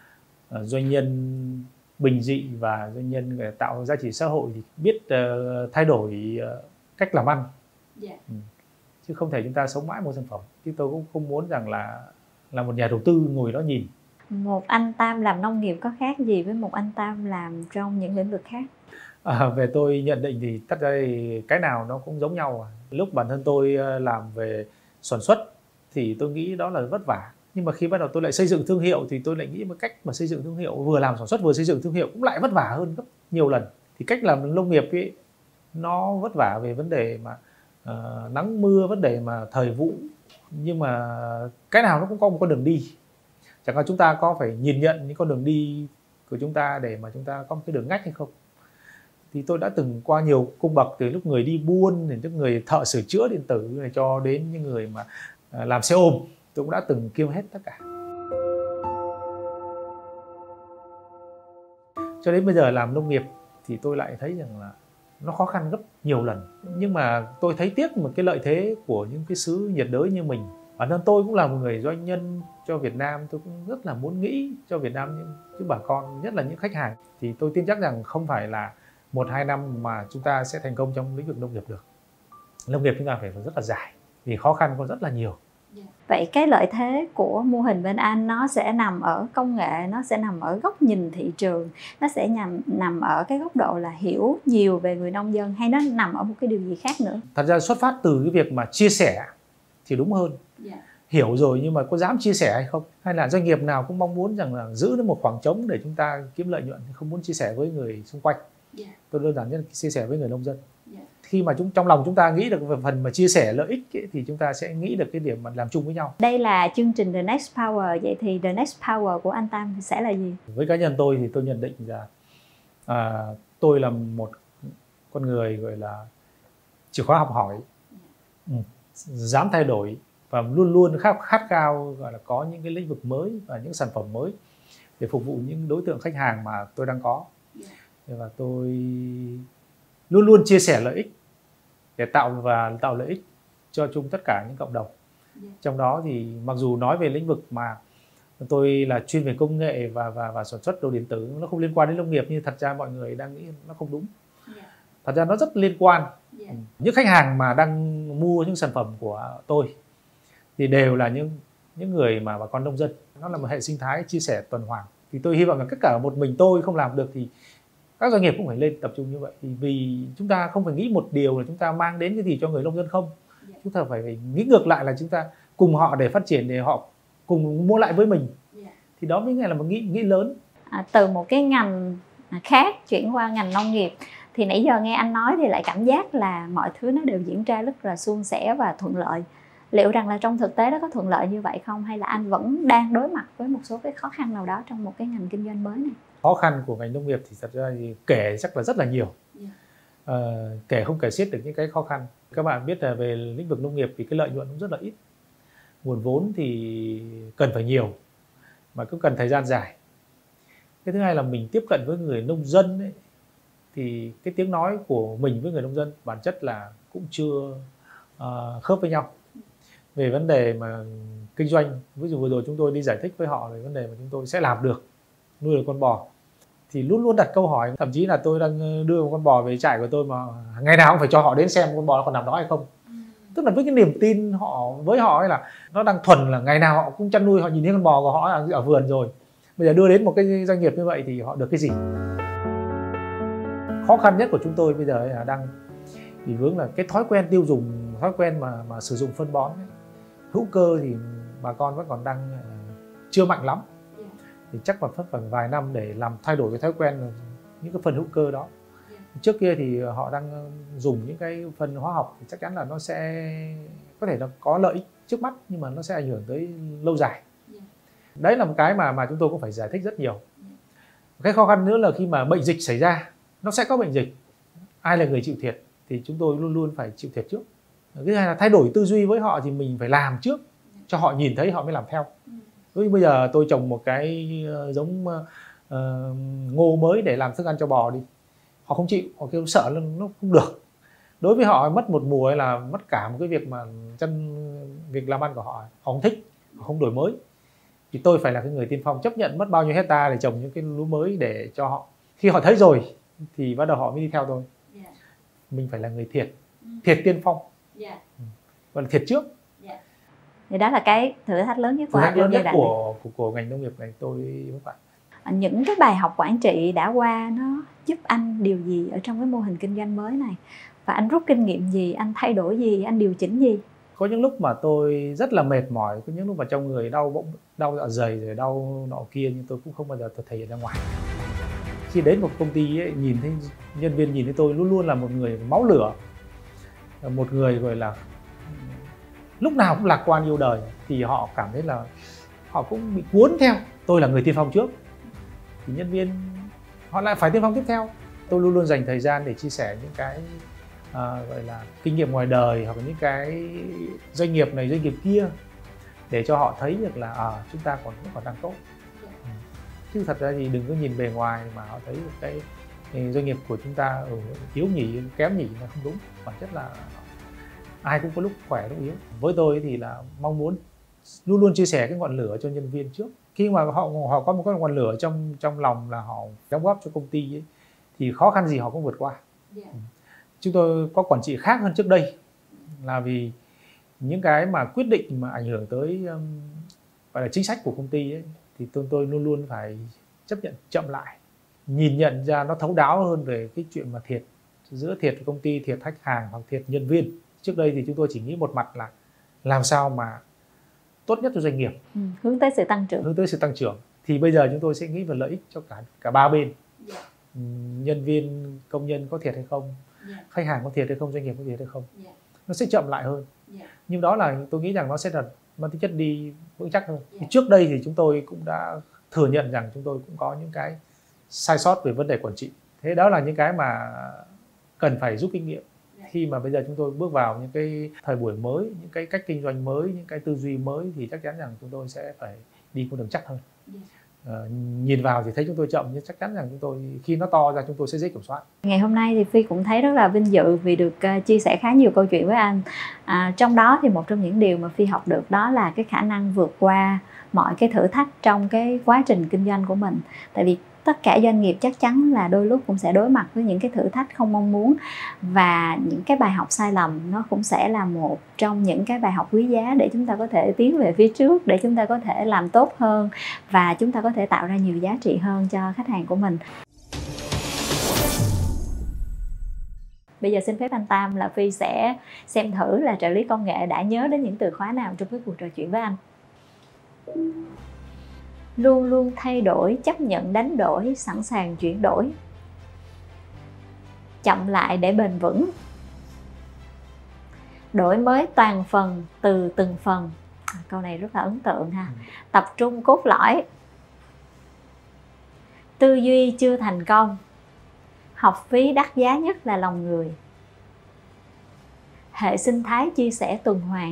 uh, doanh nhân bình dị và doanh nhân tạo giá trị xã hội thì biết uh, thay đổi uh, cách làm ăn. Yeah. Ừ. Chứ không thể chúng ta sống mãi một sản phẩm. Chứ tôi cũng không muốn rằng là là một nhà đầu tư ngồi đó nhìn. Một anh Tam làm nông nghiệp có khác gì với một anh Tam làm trong những lĩnh vực khác? À, về tôi nhận định thì tất ra cái nào nó cũng giống nhau. Lúc bản thân tôi làm về sản xuất thì tôi nghĩ đó là vất vả. Nhưng mà khi bắt đầu tôi lại xây dựng thương hiệu thì tôi lại nghĩ một cách mà xây dựng thương hiệu, vừa làm sản xuất vừa xây dựng thương hiệu cũng lại vất vả hơn gấp nhiều lần. Thì cách làm nông nghiệp ấy, nó vất vả về vấn đề mà uh, nắng mưa, vấn đề mà thời vụ. Nhưng mà cái nào nó cũng có một con đường đi. Chẳng hạn chúng ta có phải nhìn nhận những con đường đi của chúng ta để mà chúng ta có một cái đường ngách hay không. Thì tôi đã từng qua nhiều cung bậc, từ lúc người đi buôn đến những người thợ sửa chữa điện tử này cho đến những người mà uh, làm xe ôm. Tôi cũng đã từng kiêm hết tất cả. Cho đến bây giờ làm nông nghiệp thì tôi lại thấy rằng là nó khó khăn gấp nhiều lần. Nhưng mà tôi thấy tiếc một cái lợi thế của những cái xứ nhiệt đới như mình. Bản thân tôi cũng là một người doanh nhân cho Việt Nam, tôi cũng rất là muốn nghĩ cho Việt Nam những cái bà con, nhất là những khách hàng. Thì tôi tin chắc rằng không phải là một hai năm mà chúng ta sẽ thành công trong lĩnh vực nông nghiệp được. Nông nghiệp chúng ta phải rất là dài, vì khó khăn còn rất là nhiều. Vậy cái lợi thế của mô hình bên anh nó sẽ nằm ở công nghệ, nó sẽ nằm ở góc nhìn thị trường, nó sẽ nằm nằm ở cái góc độ là hiểu nhiều về người nông dân, hay nó nằm ở một cái điều gì khác nữa? Thật ra xuất phát từ cái việc mà chia sẻ thì đúng hơn. Yeah. Hiểu rồi nhưng mà có dám chia sẻ hay không? Hay là doanh nghiệp nào cũng mong muốn rằng là giữ được một khoảng trống để chúng ta kiếm lợi nhuận, không muốn chia sẻ với người xung quanh. Yeah. Tôi đơn giản nhất là chia sẻ với người nông dân. Yeah. Khi mà chúng trong lòng chúng ta nghĩ được về phần mà chia sẻ lợi ích ấy, thì chúng ta sẽ nghĩ được cái điểm mà làm chung với nhau. Đây là chương trình The Next Power, vậy thì The Next Power của anh Tam sẽ là gì? Với cá nhân tôi thì tôi nhận định là à, tôi là một con người gọi là chịu khó học hỏi, ừ, dám thay đổi và luôn luôn khát khát khao gọi là có những cái lĩnh vực mới và những sản phẩm mới để phục vụ những đối tượng khách hàng mà tôi đang có. Và tôi luôn luôn chia sẻ lợi ích để tạo và tạo lợi ích cho chung tất cả những cộng đồng. Trong đó thì mặc dù nói về lĩnh vực mà tôi là chuyên về công nghệ và và và sản xuất đồ điện tử, nó không liên quan đến nông nghiệp như thật ra mọi người đang nghĩ nó không đúng. Thật ra nó rất liên quan. Những khách hàng mà đang mua những sản phẩm của tôi thì đều là những những người mà bà con nông dân. Nó là một hệ sinh thái chia sẻ tuần hoàn. Thì tôi hy vọng là tất cả một mình tôi không làm được thì các doanh nghiệp cũng phải lên tập trung như vậy. Thì vì chúng ta không phải nghĩ một điều là chúng ta mang đến cái gì cho người nông dân không. Chúng ta phải, phải nghĩ ngược lại là chúng ta cùng họ để phát triển, để họ cùng mua lại với mình. Thì đó mới là một nghĩ nghĩ lớn. À, từ một cái ngành khác chuyển qua ngành nông nghiệp thì nãy giờ nghe anh nói thì lại cảm giác là mọi thứ nó đều diễn ra rất là suôn sẻ và thuận lợi. Liệu rằng là trong thực tế nó có thuận lợi như vậy không, hay là anh vẫn đang đối mặt với một số cái khó khăn nào đó trong một cái ngành kinh doanh mới này? Khó khăn của ngành nông nghiệp thì thật ra thì kể chắc là rất là nhiều. Yeah. À, kể không kể xiết được những cái khó khăn. Các bạn biết là về lĩnh vực nông nghiệp thì cái lợi nhuận cũng rất là ít. Nguồn vốn thì cần phải nhiều mà cũng cần thời gian dài. Cái thứ hai là mình tiếp cận với người nông dân ấy, thì cái tiếng nói của mình với người nông dân bản chất là cũng chưa uh, khớp với nhau. Về vấn đề mà kinh doanh, ví dụ vừa rồi chúng tôi đi giải thích với họ về vấn đề mà chúng tôi sẽ làm được nuôi được con bò, thì luôn luôn đặt câu hỏi, thậm chí là tôi đang đưa một con bò về trại của tôi mà ngày nào cũng phải cho họ đến xem con bò nó còn nằm đó hay không. Ừ. Tức là với cái niềm tin họ với họ ấy là nó đang thuần là ngày nào họ cũng chăn nuôi, họ nhìn thấy con bò của họ ở vườn rồi. Bây giờ đưa đến một cái doanh nghiệp như vậy thì họ được cái gì? Khó khăn nhất của chúng tôi bây giờ là đang bị vướng là cái thói quen tiêu dùng, thói quen mà mà sử dụng phân bón ấy. Hữu cơ thì bà con vẫn còn đang chưa mạnh lắm. Thì chắc là phải vài năm để làm thay đổi cái thói quen những cái phân hữu cơ đó. Trước kia thì họ đang dùng những cái phân hóa học thì chắc chắn là nó sẽ có thể nó có lợi ích trước mắt nhưng mà nó sẽ ảnh hưởng tới lâu dài. Đấy là một cái mà mà chúng tôi cũng phải giải thích rất nhiều. Cái khó khăn nữa là khi mà bệnh dịch xảy ra, nó sẽ có bệnh dịch, ai là người chịu thiệt thì chúng tôi luôn luôn phải chịu thiệt trước. Cái hai là thay đổi tư duy với họ thì mình phải làm trước cho họ nhìn thấy họ mới làm theo. Với bây giờ tôi trồng một cái giống uh, ngô mới để làm thức ăn cho bò đi, họ không chịu, họ kêu sợ nó không được. Đối với họ mất một mùa hay là mất cả một cái việc mà chân việc làm ăn của họ, họ không thích, họ không đổi mới. thì tôi phải là cái người tiên phong, chấp nhận mất bao nhiêu hecta để trồng những cái lúa mới để cho họ. Khi họ thấy rồi thì bắt đầu họ mới đi theo tôi. Yeah. Mình phải là người thiệt, thiệt tiên phong, yeah. Và thiệt trước. Yeah. Thì đó là cái thử thách lớn nhất của thử thách lớn nhất của, của, của của ngành nông nghiệp này tôi các bạn. Những cái bài học quản trị đã qua nó giúp anh điều gì ở trong cái mô hình kinh doanh mới này, và anh rút kinh nghiệm gì, anh thay đổi gì, anh điều chỉnh gì? Có những lúc mà tôi rất là mệt mỏi, có những lúc mà trong người đau bụng, đau dạ dày rồi đau nọ kia, nhưng tôi cũng không bao giờ tôi thể hiện ra ngoài. Khi đến một công ty ấy, nhìn thấy nhân viên nhìn thấy tôi luôn luôn là một người máu lửa, một người gọi là lúc nào cũng lạc quan yêu đời, thì họ cảm thấy là họ cũng bị cuốn theo. Tôi là người tiên phong trước thì nhân viên họ lại phải tiên phong tiếp theo. Tôi luôn luôn dành thời gian để chia sẻ những cái à, gọi là kinh nghiệm ngoài đời, hoặc là những cái doanh nghiệp này doanh nghiệp kia, để cho họ thấy được là à, chúng ta còn vẫn còn đang tốt. Ừ. Chứ thật ra thì đừng có nhìn bề ngoài mà họ thấy được cái, cái doanh nghiệp của chúng ta ở yếu nhỉ, kém nhỉ là không đúng. Bản chất là ai cũng có lúc khỏe lúc yếu. Với tôi thì là mong muốn luôn luôn chia sẻ cái ngọn lửa cho nhân viên trước. Khi mà họ họ có một cái ngọn lửa trong trong lòng là họ đóng góp cho công ty ấy, thì khó khăn gì họ cũng vượt qua. Yeah. Chúng tôi có quản trị khác hơn trước đây, là vì những cái mà quyết định mà ảnh hưởng tới um, gọi là chính sách của công ty ấy, thì tôi tôi luôn luôn phải chấp nhận chậm lại, nhìn nhận ra nó thấu đáo hơn về cái chuyện mà thiệt giữa thiệt công ty, thiệt khách hàng hoặc thiệt nhân viên. Trước đây thì chúng tôi chỉ nghĩ một mặt là làm sao mà tốt nhất cho doanh nghiệp, ừ, hướng tới sự tăng trưởng. Hướng tới sự tăng trưởng. Thì bây giờ chúng tôi sẽ nghĩ về lợi ích cho cả cả ba bên. Yeah. Nhân viên, công nhân có thiệt hay không, yeah. Khách hàng có thiệt hay không, doanh nghiệp có thiệt hay không. Yeah. Nó sẽ chậm lại hơn. Yeah. Nhưng đó là tôi nghĩ rằng nó sẽ là mang tính chất đi vững chắc hơn. Yeah. Trước đây thì chúng tôi cũng đã thừa nhận rằng chúng tôi cũng có những cái sai sót về vấn đề quản trị. Thế đó là những cái mà cần phải rút kinh nghiệm. Khi mà bây giờ chúng tôi bước vào những cái thời buổi mới, những cái cách kinh doanh mới, những cái tư duy mới, thì chắc chắn rằng chúng tôi sẽ phải đi con đường chắc hơn. À, nhìn vào thì thấy chúng tôi chậm, nhưng chắc chắn rằng chúng tôi khi nó to ra chúng tôi sẽ dễ kiểm soát. Ngày hôm nay thì Phi cũng thấy rất là vinh dự vì được uh, chia sẻ khá nhiều câu chuyện với anh. À, trong đó thì một trong những điều mà Phi học được đó là cái khả năng vượt qua mọi cái thử thách trong cái quá trình kinh doanh của mình. Tại vì tất cả doanh nghiệp chắc chắn là đôi lúc cũng sẽ đối mặt với những cái thử thách không mong muốn, và những cái bài học sai lầm nó cũng sẽ là một trong những cái bài học quý giá để chúng ta có thể tiến về phía trước, để chúng ta có thể làm tốt hơn và chúng ta có thể tạo ra nhiều giá trị hơn cho khách hàng của mình. Bây giờ xin phép anh Tam là Phi sẽ xem thử là trợ lý công nghệ đã nhớ đến những từ khóa nào trong cái cuộc trò chuyện với anh. Luôn luôn thay đổi, chấp nhận đánh đổi, sẵn sàng chuyển đổi. Chậm lại để bền vững. Đổi mới toàn phần từ từng phần. À, câu này rất là ấn tượng ha. Tập trung cốt lõi. Tư duy chưa thành công. Học phí đắt giá nhất là lòng người. Hệ sinh thái chia sẻ tuần hoàn.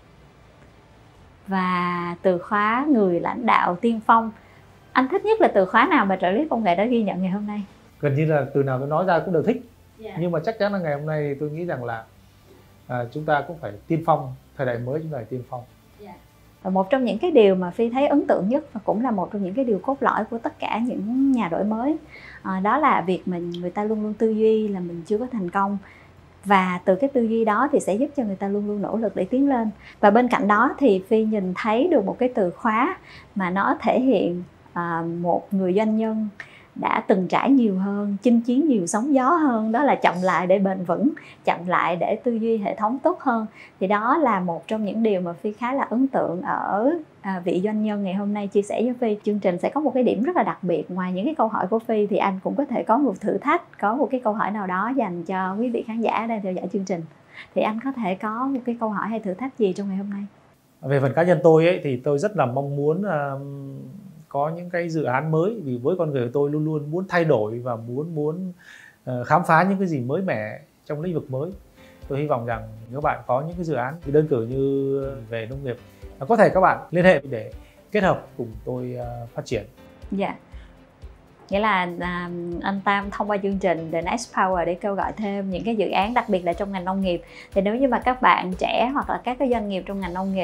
Và từ khóa người lãnh đạo tiên phong. Anh thích nhất là từ khóa nào mà trợ lý công nghệ đã ghi nhận ngày hôm nay? Gần như là từ nào tôi nói ra cũng đều thích. Yeah. Nhưng mà chắc chắn là ngày hôm nay tôi nghĩ rằng là à, chúng ta cũng phải tiên phong, thời đại mới chúng ta phải tiên phong. Yeah. Và một trong những cái điều mà Phi thấy ấn tượng nhất, và cũng là một trong những cái điều cốt lõi của tất cả những nhà đổi mới, à, đó là việc mình người ta luôn luôn tư duy là mình chưa có thành công. Và từ cái tư duy đó thì sẽ giúp cho người ta luôn luôn nỗ lực để tiến lên. Và bên cạnh đó thì Phi nhìn thấy được một cái từ khóa mà nó thể hiện à, một người doanh nhân đã từng trải nhiều hơn, chinh chiến nhiều sóng gió hơn. Đó là chậm lại để bền vững, chậm lại để tư duy hệ thống tốt hơn. Thì đó là một trong những điều mà Phi khá là ấn tượng ở à, vị doanh nhân ngày hôm nay chia sẻ với Phi. Chương trình sẽ có một cái điểm rất là đặc biệt. Ngoài những cái câu hỏi của Phi thì anh cũng có thể có một thử thách, có một cái câu hỏi nào đó dành cho quý vị khán giả đang theo dõi chương trình. Thì anh có thể có một cái câu hỏi hay thử thách gì trong ngày hôm nay? Về phần cá nhân tôi ấy, thì tôi rất là mong muốn uh, có những cái dự án mới, vì với con người của tôi luôn luôn muốn thay đổi và muốn muốn uh, khám phá những cái gì mới mẻ trong lĩnh vực mới. Tôi hy vọng rằng nếu bạn có những cái dự án thì đơn cử như về nông nghiệp, có thể các bạn liên hệ để kết hợp cùng tôi uh, phát triển. Dạ. Yeah. Nghĩa là à, anh Tam thông qua chương trình The Next Power để kêu gọi thêm những cái dự án, đặc biệt là trong ngành nông nghiệp. Thì nếu như mà các bạn trẻ hoặc là các cái doanh nghiệp trong ngành nông nghiệp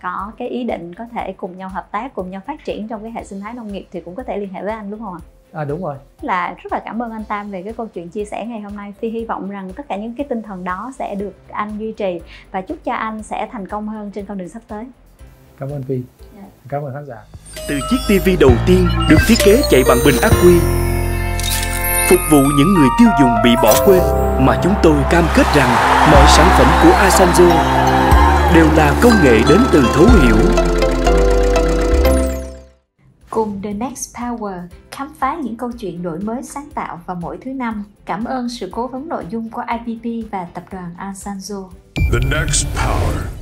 có cái ý định có thể cùng nhau hợp tác, cùng nhau phát triển trong cái hệ sinh thái nông nghiệp thì cũng có thể liên hệ với anh đúng không ạ? À đúng rồi. Là rất là cảm ơn anh Tam về cái câu chuyện chia sẻ ngày hôm nay. Phi hy vọng rằng tất cả những cái tinh thần đó sẽ được anh duy trì và chúc cho anh sẽ thành công hơn trên con đường sắp tới. Cảm ơn Phi. Yeah. Cảm ơn khán giả. Từ chiếc tivi đầu tiên được thiết kế chạy bằng bình ắc quy, phục vụ những người tiêu dùng bị bỏ quên, mà chúng tôi cam kết rằng mọi sản phẩm của Asanzo đều là công nghệ đến từ thấu hiểu. Cùng The Next Power khám phá những câu chuyện đổi mới sáng tạo vào mỗi thứ năm. Cảm ơn sự cố vấn nội dung của i pê pê và tập đoàn Asanzo. The Next Power.